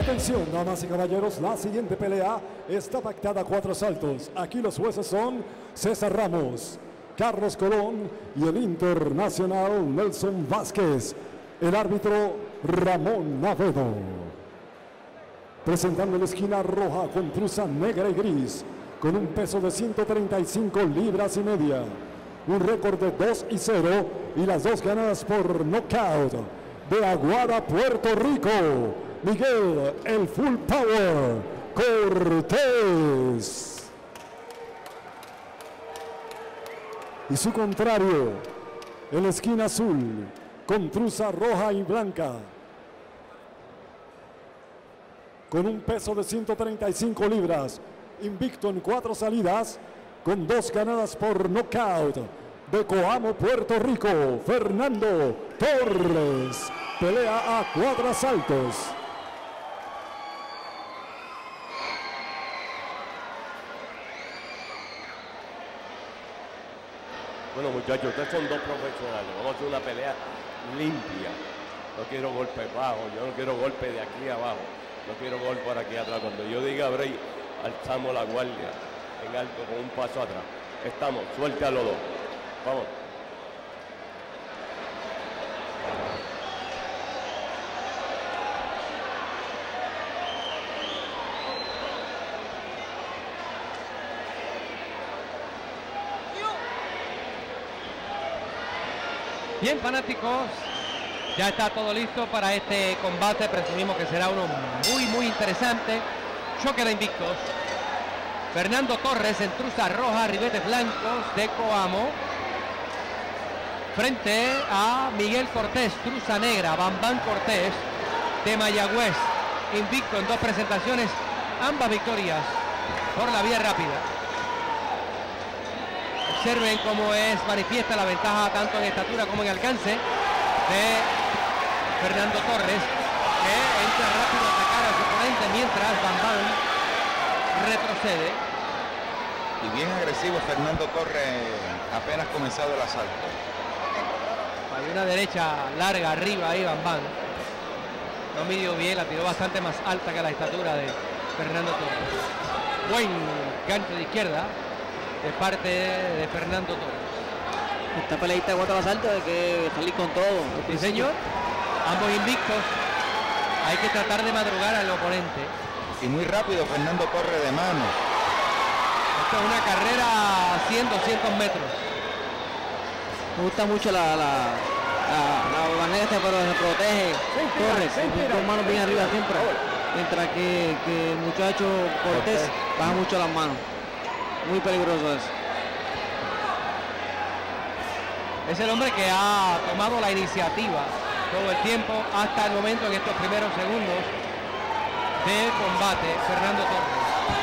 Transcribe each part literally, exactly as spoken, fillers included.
Atención, damas y caballeros, la siguiente pelea está pactada a cuatro asaltos. Aquí los jueces son César Ramos, Carlos Colón y el internacional Nelson Vázquez. El árbitro Ramón Navedo. Presentando en la esquina roja con truza negra y gris, con un peso de ciento treinta y cinco libras y media. Un récord de dos y cero y las dos ganadas por nocaut. De Aguada, Puerto Rico, Miguel el Full Power Cortés. Y su contrario, en la esquina azul, con truza roja y blanca, con un peso de ciento treinta y cinco libras, invicto en cuatro salidas, con dos ganadas por nocaut, de Coamo, Puerto Rico, Fernando Torres. Pelea a cuatro asaltos. Bueno, muchachos, ustedes son dos profesionales. Vamos a hacer una pelea limpia. No quiero golpes bajos, yo no quiero golpes de aquí abajo. No quiero golpes por aquí atrás. Cuando yo diga break, alzamos la guardia en alto con un paso atrás. Estamos, suelte a los dos. Vamos. Bien, fanáticos, ya está todo listo para este combate. Presumimos que será uno muy, muy interesante. Choque de invictos. Fernando Torres en truza roja, ribetes blancos de Coamo. Frente a Miguel Cortés, truza negra, Bambán Cortés de Mayagüez. Invicto en dos presentaciones, ambas victorias por la vía rápida. Observen cómo es manifiesta la ventaja tanto en estatura como en alcance de Fernando Torres, que entra rápido a atacar a su oponente mientras Bambán retrocede. Y bien agresivo Fernando Torres, apenas comenzado el asalto. Hay una derecha larga arriba ahí Bambán. No midió bien, la tiró bastante más alta que la estatura de Fernando Torres. Buen gancho de izquierda de parte de Fernando Torres. Esta peleita de cuatro asaltos hay que salir con todo. Sí, señor. Ambos invictos. Hay que tratar de madrugar al oponente. Y muy rápido Fernando Torres de mano. Esta es una carrera a cien, doscientos metros. Me gusta mucho la, la, la, la manera esta, pero se protege Torres, con manos bien arriba siempre. Mientras que, que el muchacho Cortés baja mucho las manos. Muy peligroso eso. Es el hombre que ha tomado la iniciativa todo el tiempo hasta el momento, en estos primeros segundos de combate, Fernando Torres.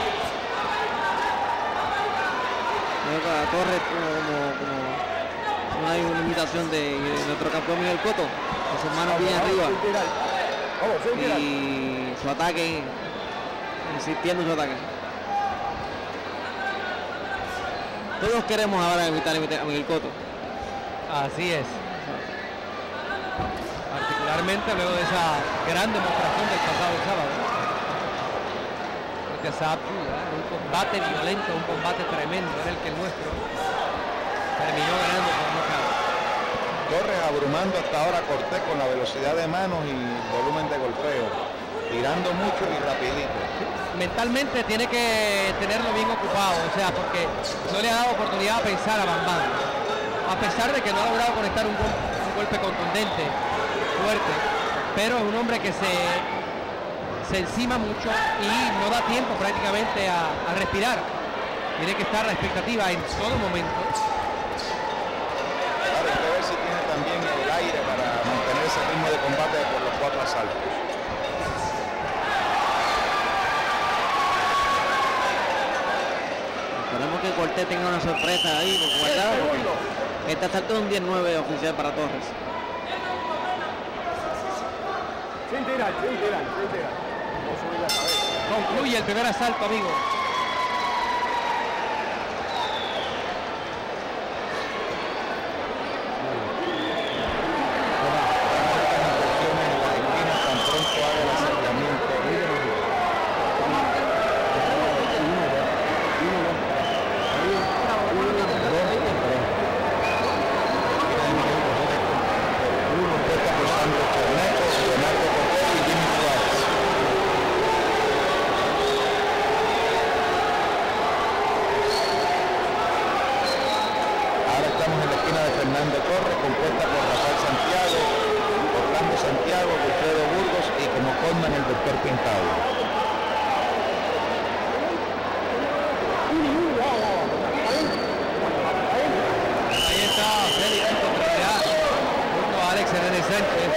Torres como, como no hay una imitación de, de nuestro campeón Miguel Cotto, con sus manos bien arriba y su ataque, insistiendo en su ataque. Todos queremos ahora evitar a Miguel Cotto. Así es. Particularmente luego de esa gran demostración del pasado sábado. Porque Saab, un combate violento, un combate tremendo, en el que el nuestro terminó ganando por nocaut. Torres abrumando hasta ahora a Cortés con la velocidad de manos y volumen de golpeo, tirando mucho y rapidito. Mentalmente tiene que tenerlo bien ocupado, o sea, porque no le ha dado oportunidad a pensar a Bambán, a pesar de que no ha logrado conectar un, gol, un golpe contundente, fuerte, pero es un hombre que se, se encima mucho y no da tiempo prácticamente a, a respirar. Tiene que estar a la expectativa en todo momento. Claro, hay que ver si tiene también el aire para mantener ese ritmo de combate por los cuatro asaltos. Esperemos que Cortés tenga una sorpresa ahí, porque este asalto es un diez nueve oficial para Torres. Sin tirar, sin tirar, sin tirar. Vamos a subir la cabeza. Concluye el primer asalto, amigo. Tan pronto haga el acercamiento. Torres, compuesta por Rafael Santiago, Orlando Santiago, Wilfredo Burgos y como Colman el doctor Pintado. Ahí está Félix Trinidad junto a Alex Hernández Sánchez.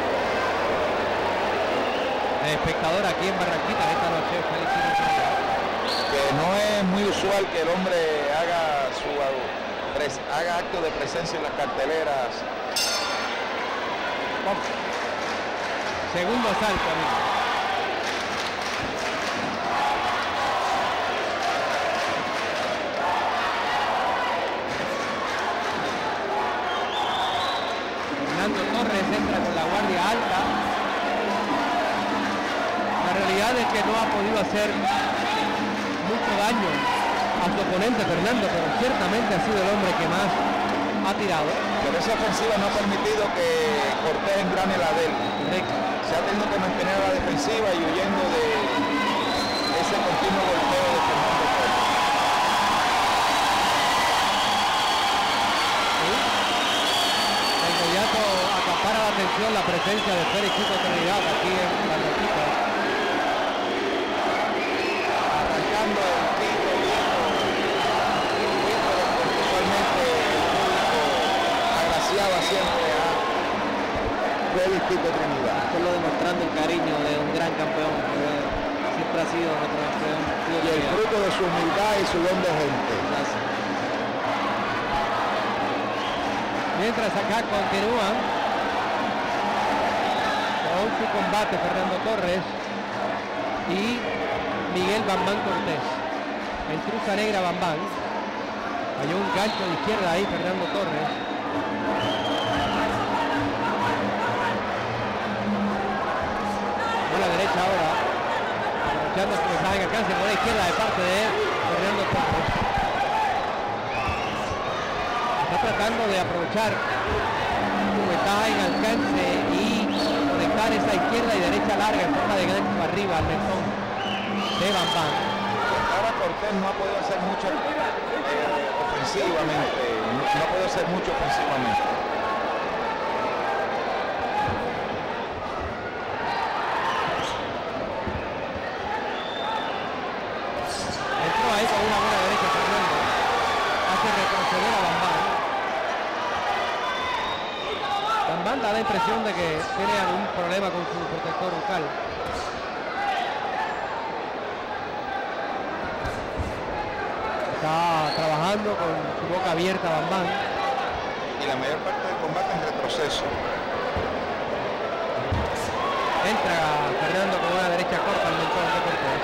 El espectador aquí en Barranquita esta noche, Félix Trinidad. Que no es muy usual que el hombre haga su haga acto de presencia en las carteleras. Segundo asalto, amigo. Fernando Torres entra con la guardia alta. La realidad es que no ha podido hacer mucho daño a su oponente Fernando, pero ciertamente ha sido el hombre que más ha tirado. Pero esa ofensiva no ha permitido que Cortés engrane la de él. Se ha tenido que mantener a la defensiva y huyendo de ese continuo golpeo de Fernando Torres. ¿Sí? De inmediato acapara la atención la presencia de Félix Chico Trinidad aquí en la Barranquita. Arrancando el tiro viejo, viendo usualmente el público agraciaba siempre a Félix Chico Trinidad. Solo demostrando el cariño de un gran campeón, que siempre ha sido nuestro campeón. Y el fruto de su humildad y su don de gente. Gracias. Mientras acá continúan con su combate Fernando Torres y Miguel Bambán Cortés. En cruza negra Bambán. Hay un gancho de izquierda ahí Fernando Torres. Por la derecha ahora. Aprovechando su ventaja en alcance por la izquierda de parte de Fernando Torres. Está tratando de aprovechar su ventaja en alcance y conectar esa izquierda y derecha larga en forma de gancho arriba al mentón de Bambán. Ahora Cortés no ha podido hacer mucho eh, ofensivamente, no, no ha podido hacer mucho ofensivamente. Entró ahí con una buena derecha Fernando. Hace retroceder a Bambán. Bambán da la impresión de que tiene algún problema con su protector bucal. Está trabajando con su boca abierta Bambán. Y la mayor parte del combate en retroceso. Entra Fernando con una derecha corta al mentón de Cortés.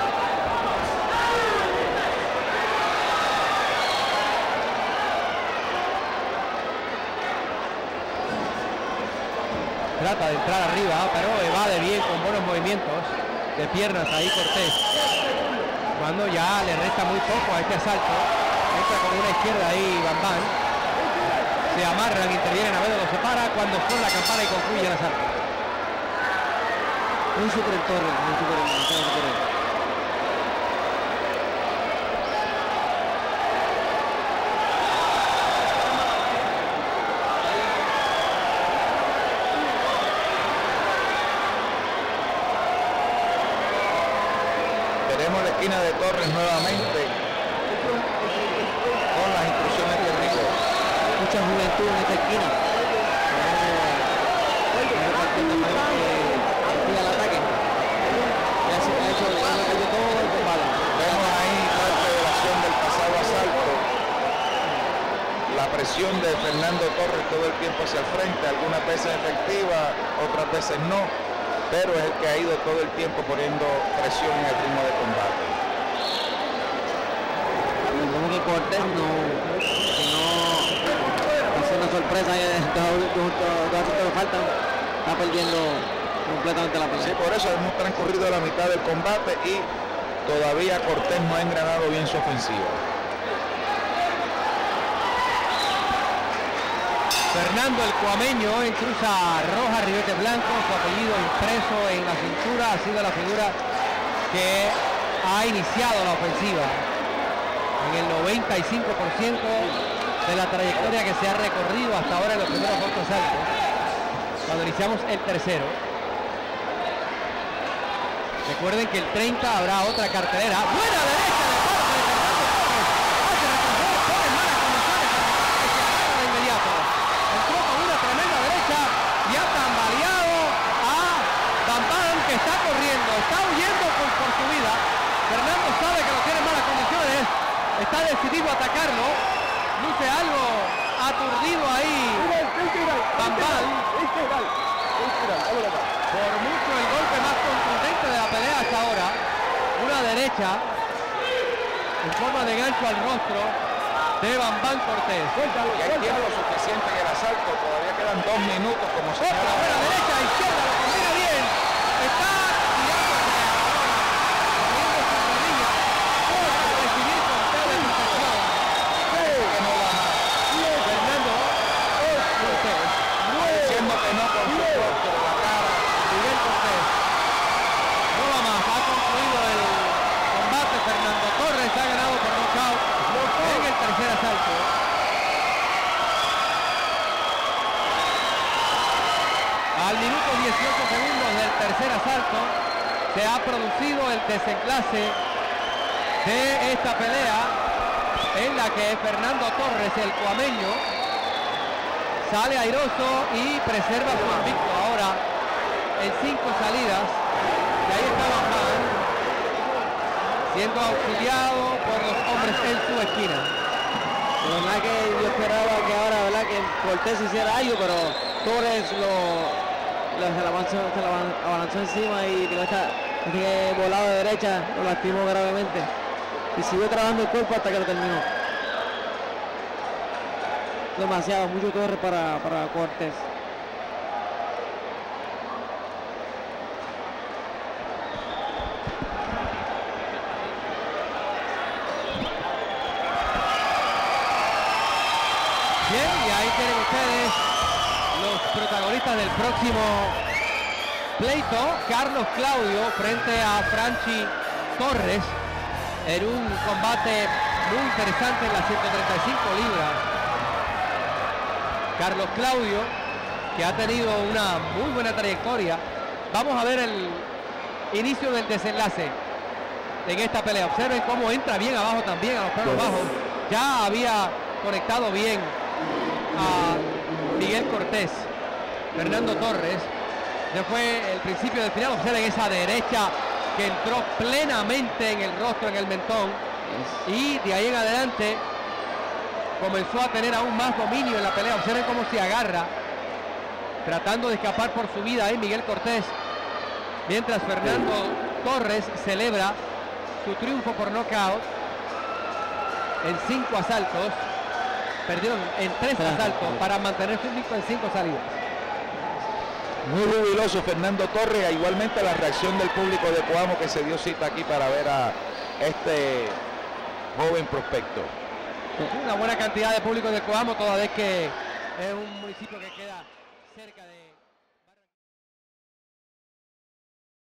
Trata de entrar arriba, pero evade bien con buenos movimientos de piernas ahí Cortés. Cuando ya le resta muy poco a este asalto, entra con una izquierda ahí Bambán. Se amarran, intervienen, a ver, lo separa cuando son la campana y concluye el asalto. Un super Torres, un super, un super. Veremos la esquina de Torres nuevamente con las instrucciones de rigor. Mucha juventud en esta esquina. Al ataque. Ya se ha hecho, ha hecho todo el combate. Vemos ahí la federación del pasado asalto. La presión de Fernando Torres todo el tiempo hacia el frente, algunas veces efectiva, otras veces no, pero es el que ha ido todo el tiempo poniendo presión en el ritmo de combate. Como que Cortés no, si no hace una sorpresa y dos asaltos que faltan, está perdiendo completamente la pelea. Sí, por eso hemos transcurrido la mitad del combate y todavía Cortés no ha engranado bien su ofensiva. Fernando el Cuameño en cruza roja, ribete blanco, su apellido impreso en la cintura, ha sido la figura que ha iniciado la ofensiva. En el noventa y cinco por ciento de la trayectoria que se ha recorrido hasta ahora en los primeros ocho asaltos. Cuando iniciamos el tercero. Recuerden que el treinta habrá otra cartelera. Buena derecha de parte de Fernando Torres. Hace retroceder, pone malas condiciones que se agarra de inmediato. Entró con una tremenda derecha y ha tambaleado a Bambam, que está corriendo, está huyendo por, por su vida. Fernando sabe que lo tiene en malas condiciones. Está decidido a atacarlo. Luce algo aturdido ahí. Bambam. Por mucho el golpe más contundente de la pelea hasta ahora. Una derecha en forma de gancho al rostro de Bambam Cortés. Ya tiene lo suficiente en el asalto. Todavía quedan dos minutos como se Otra buena derecha, izquierda, lo combina bien. Está tirándose ahora, poniendo su rodilla para recibir conteo de protección. que no va más. Fernando Cortés. Diciendo que no con su rostro, la cara. Miguel Cortés. No va más, ha concluido el combate. Fernando Torres ha ganado por nocaut en el tercer asalto. Al minuto dieciocho segundos del tercer asalto se ha producido el desenlace de esta pelea en la que Fernando Torres, el cuameño, sale airoso y preserva su invicto ahora en cinco salidas. Y ahí está Bambam siendo auxiliado por los hombres en su esquina. De verdad que yo esperaba que ahora, verdad, que Cortés hiciera algo, pero Torres lo, lo se, la avanzó, se la abalanzó encima y tiró esta, este volado de derecha, lo lastimó gravemente y siguió trabajando el cuerpo hasta que lo terminó. Demasiado, mucho Torres para, para Cortés. Bien, y ahí tienen ustedes los protagonistas del próximo pleito. Carlos Claudio frente a Franchi Torres en un combate muy interesante en las ciento treinta y cinco libras. Carlos Claudio, que ha tenido una muy buena trayectoria. Vamos a ver el inicio del desenlace en esta pelea. Observen cómo entra bien abajo también, a los pelos bajos. Ya había conectado bien a Miguel Cortés. Fernando Torres, ya fue el principio del final. Observen esa derecha que entró plenamente en el rostro, en el mentón, y de ahí en adelante comenzó a tener aún más dominio en la pelea. Observen cómo se agarra, tratando de escapar por su vida ahí Miguel Cortés, mientras Fernando Torres celebra su triunfo por nocaut en cinco asaltos. Perdieron en tres asaltos para mantener su invicto en cinco salidas. Muy jubiloso Fernando Torres, igualmente la reacción del público de Coamo que se dio cita aquí para ver a este joven prospecto. Una buena cantidad de público de Coamo, toda vez que es un municipio que queda cerca de...